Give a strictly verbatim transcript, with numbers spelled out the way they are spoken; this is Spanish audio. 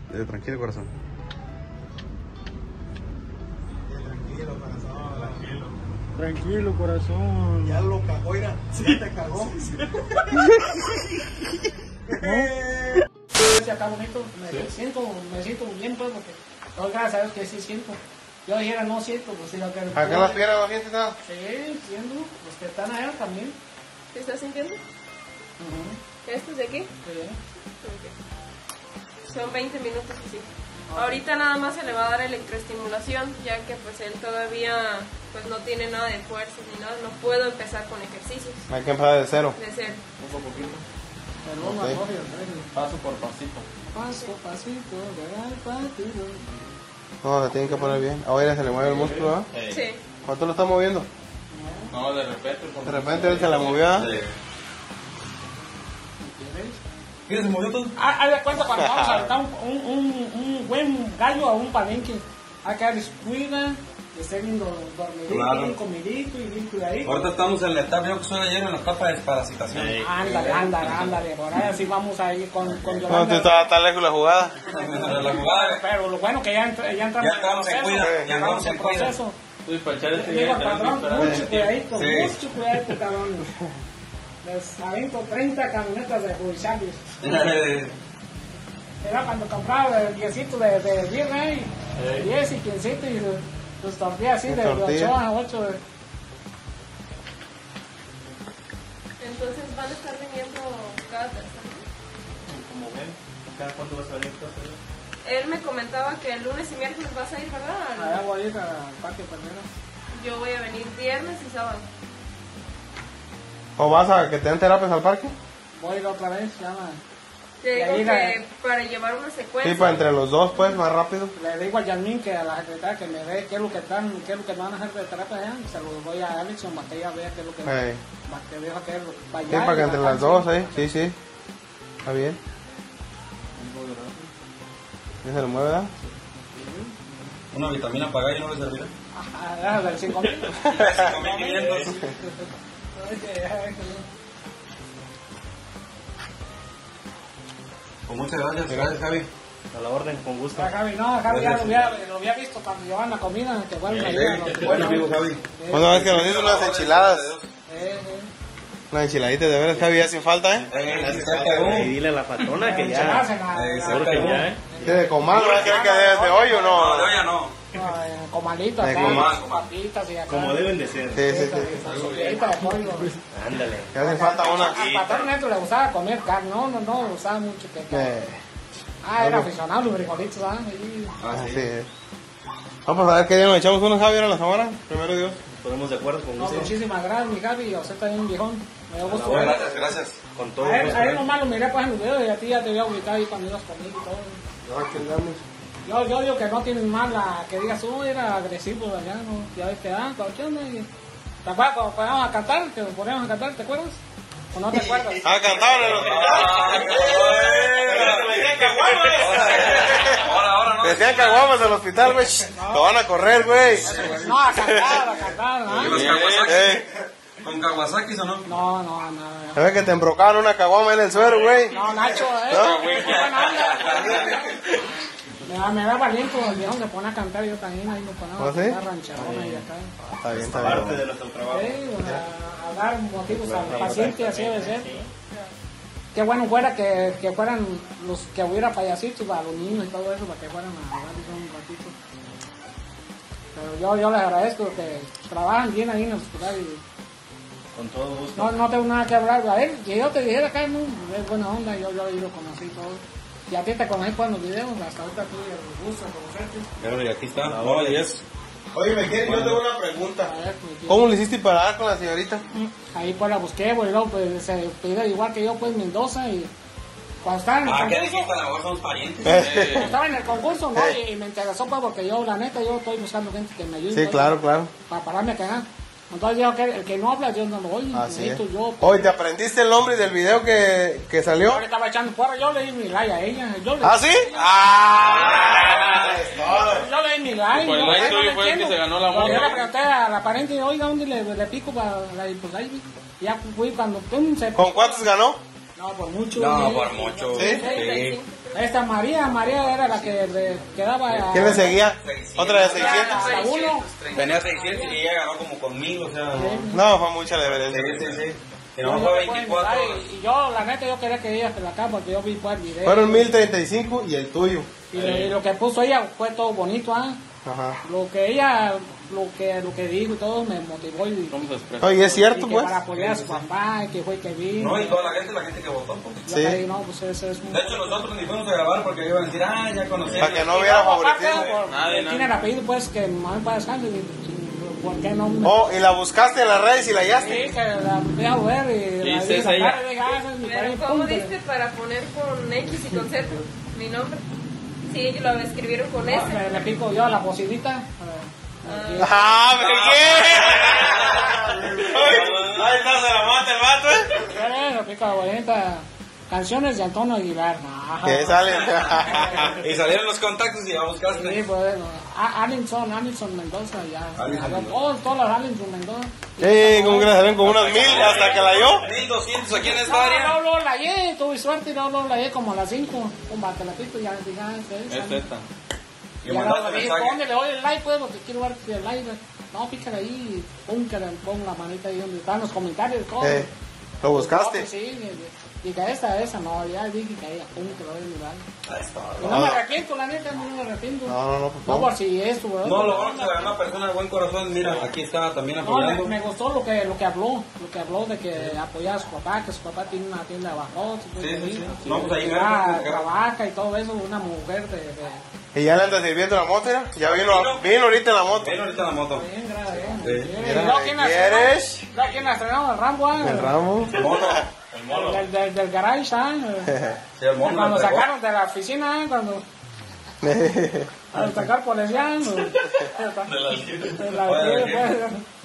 Eh, tranquilo, corazón. Tranquilo, corazón. Tranquilo. Tranquilo, corazón. Ya lo cagó, mira. Ya te cagó. Si acá bonito, me sí. siento, me siento bien, pues, porque todos gracias a Dios que sí siento. Yo dijera no siento, pues si lo que... ¿Acá en las piernas no sientes nada? Sí, siento, los que están allá también. ¿Te estás sintiendo? Uh-huh. ¿Estos de aquí? Sí. Okay. Son veinte minutos así. Okay. Ahorita nada más se le va a dar electroestimulación, ya que pues él todavía pues no tiene nada de fuerza ni nada, no puedo empezar con ejercicios. Hay que empezar de cero. De cero. Un poquito. Okay. Paso por pasito. Paso, pasito, de pasito. No, se tienen que poner bien. Ahora se le mueve el músculo, ¿eh? Sí. ¿Cuánto lo está moviendo? No, de repente. De repente él se la movió. Sí. ¿Quieres se movió todo? Ah, haz de cuenta cuando vamos a aventar un, un, un, un buen gallo a un palenque. Hay que darles cuida, que esté bien dormidito, Claro. bien comidito y bien cuidadito. Ahorita estamos en la etapa, yo que soy ayer en la etapa de desparasitación. Sí. Ándale, ándale, ándale. Por ahí así vamos a ir con, con No, Yolanda. te estaba tan lejos la jugada. La jugada. Pero lo bueno que ya, entra, ya entramos Ya entramos en cuida, ya entramos en cuida. proceso. Sí, para echar este Digo, día cabrón, mucho cuidadito, Sí. mucho cuidadito, cabrón. Les avento treinta camionetas de judiciales. Era cuando compraba el diecito de, de birra y diez y quince y los tortillas así de ocho a ocho. Entonces van a estar viniendo cada tercera. Como ven, ¿cada cuánto vas a venir? Él me comentaba que el lunes y miércoles vas a ir, ¿verdad? Allá voy a ir al parque primero. Yo voy a venir viernes y sábado. ¿O vas a que te den terapias al parque? Voy a ir otra vez, ya me... Te digo ahí que la- para llevar una secuencia. Sí, para entre los dos, pues, más rápido. Le digo a Yasmín que a la secretaria que me dé qué es lo que están, qué es lo que van a hacer de terapia allá. Y se lo voy a Alex o que ella vea qué es lo que Hey. que dijo que es lo Sí, allá para que y entre acá, las dos, ¿eh? Sí, sí. Está bien. ¿Ya se lo mueve, verdad? Una vitamina para gallo no le servirá. Ah, déjalo del cinco mil. cinco mil quinientos. Pues muchas gracias, gracias Javi. A la orden, con gusto. A Javi, no, a Javi ya lo había, lo había visto cuando llevaban la comida, que vuelven a ir. Bueno, amigo Javi. Una vez que nos hizo unas enchiladas. Eh, Unas enchiladitas de veras, Javi, hacen falta, ¿eh? Y dile a la patrona que ya. Seguro que ya, ¿eh? ¿Qué de comal? ¿No quieren que de, de hoy o no? No, de olla no. Comalitos, De acá, comal. papitas y acá. Como deben de ser. Sí, sí, sí. Sopita de pollo. Ándale. Que hacen falta una. Al patrón neto le gustaba comer carne, no, no, no, le gustaba mucho que Eh, Ah, era aficionado a los frijolitos, ¿ah? Y... Así es. Vamos a ver qué día nos echamos unos, Javi, a la semana. Primero Dios. Ponemos de acuerdo con No, gusto. muchísimas gracias, mi Javi, y a usted también, viejón. Me dio gusto. Bueno, gracias, gracias. Con todo A él, gusto. a él nomás lo miré pues en los videos y a ti ya te había ubicado ahí cuando ibas conmigo y todo. Aquí andamos. Yo, yo digo que no tienes mal la que digas, oh, era agresivo allá, ¿no? Ya ves que, ah, ¿qué onda? Y- ¿Te acuerdas cuando poníamos a cantar? Que nos poníamos a cantar, ¿te acuerdas? ¿O no te acuerdas? Ah, cantaban en el Ahora, ahora no. Decían caguamas del hospital, güey. Lo van a correr, güey. No, a cantar, a cantar, ¿no? ¿Ibas Kawasaki? Eh, ¿Con Kawasaki o no? No, no, no. se ve que te embrocaban una caguama en el suero, güey. No, Nacho, eh. ¿No? Qué buena onda. Me da, me da valiente, el viejo se pone a cantar, yo también ahí me ponemos ¿Ah, a sí? cantar rancherona y acá. Está bien, está Parte bien. de nuestro trabajo. Sí, a, a dar motivos al paciente, así debe ser. Qué bueno fuera que, que fueran los que hubiera payasitos a los niños y todo eso para que fueran a darles un ratito. Pero yo, yo les agradezco que trabajan bien ahí en el hospital y Con todo gusto. no, no tengo nada que hablar a él. Que yo te dijera acá, no, es buena onda, yo, yo ahí lo conocí y todo. Y a ti te conocí por los videos, hasta ahorita tuve el gusto de conocerte. Claro, y aquí está. Hola, yes. Oye, me quiere, yo tengo una pregunta. A ver, pues, ¿Cómo le hiciste para dar con la señorita? ahí pues la busqué, pues, y luego pues, se pidió igual que yo, pues Mendoza, y cuando estaba en el Ah, ¿qué concurso, dijiste? A la voz somos parientes. cuando estaba en el concurso, ¿no? Y, y me interesó pues porque yo, la neta, yo estoy buscando gente que me ayude. Sí, pues, claro, claro. Para pararme a cagar. Entonces yo, que el que no habla, yo no lo oigo. Así es. necesito yo. Oye, ¿te aprendiste el nombre del video que, que salió? Yo le estaba echando porra, yo le di mi like a ella. Yo le, ¿Ah, sí? ¡Ah! yo le di mi like. Pues el yo- like yo no tuyo fue el que entiendo. se ganó la Pero Yo morra. le pregunté a la pariente, oiga, ¿dónde le, le pico para la pues ahí? Ya fui cuando pum, se... ¿Con cuántos ganó? No, por mucho. No, sí. por mucho. ¿Sí? Sí. Esta María, María era la que le quedaba a... ¿Quién le seguía? ¿Otra de seiscientos? a uno. Tenía seiscientos y ella ganó como con mil, o sea. No, fue mucha Sí, diferencia. sí, sí. Y No, no no fue le pueden veinticuatro. mirar, y, y yo, la neta, yo quería que ella se la acá porque yo vi pues, el video. Fueron mil treinta y cinco y el tuyo. Y, lo- y lo que puso ella fue todo bonito, ¿ah? Ajá. Lo que ella, lo que, lo que dijo y todo me motivó y, Oye, es y cierto, que pues. para apoyar a su papá, que fue que vino. No, y toda la gente, la gente que votó. Pues. Yo Sí. le dije, no, pues ese es un... De hecho, nosotros ni fuimos a grabar porque iban a decir, ah, ya conocía. Para que no hubiera luego, aparte, favoritismo. por- Nadie, tiene nadie. el apellido, pues, que Manuel Páez Sánchez, y- ¿por qué no? me- Oh, y la buscaste en las redes y la Sí, hallaste. que la fui a ver y Sí, la sí, vi es la ella. cara y dije, ah, esa es mi Pero pareja, ¿cómo punto. diste para poner con X y con Z mi nombre? Sí, lo escribieron con No, S. le, le pico yo a la bocinita. ¡Ah, ¿por qué? Ahí está, se la mata el vato, ¿eh? Eh, le pico a la bocinita. Canciones de Antonio Aguilar. No. Que salen. Y salieron los contactos y ya Sí, buscaste. pues, a- Alinson, Alinson Mendoza, ya. Alinson Mendoza. Todos, todos los Alinson Mendoza. Sí, como que le salieron como unas mil hasta que la yo. mil doscientos aquí en esta No, área. no, no, la hallé, tuve suerte, no, no, la hallé como a las cinco. Un batelatito, ya dije, ah, esa es. Es esta. Y Y ahora mandaste le dije, mensaje. ¿dónde le doy el like, pues? Porque quiero ver el like. No, pícale ahí, pum, que le pongo la manita ahí donde están los comentarios, todo. Eh, ¿Lo No, buscaste? pues sí, dije, esta, esa, no, ya dije que ahí, pum, que le doy mi like. Ahí está. Y no me arrepiento, la neta, no me arrepiento. No, no, no, por No favor. por si eso, ¿verdad? No, lo bueno que se ganó una persona de buen corazón. Mira, aquí está también No, me, apoyando. me gustó lo que, lo que habló, lo que habló de que apoyaba a su papá, que su papá tiene una tienda de abarrotes. y todo Sí, sí, eso. sí. No, pues ahí mero, Ah, pues, trabaja y todo eso, una mujer de... de ¿Y ya le anda sirviendo la moto? ¿Ya? Ya vino, vino ahorita en la moto. Ven ahorita la moto. bien, gracias a Dios. Sí. Bien. Mira, ¿Y luego quién la ¿quieres? estrenó? ¿Luego quién la estrenó? ¿El Rambo? ah? El ramo. Moto. El del, del, del garage, ¿ah? Sí, el mono Cuando la pegó. sacaron de la oficina, ¿ah? Cuando... Al sacar policía, ¿no? De la Oye, pues,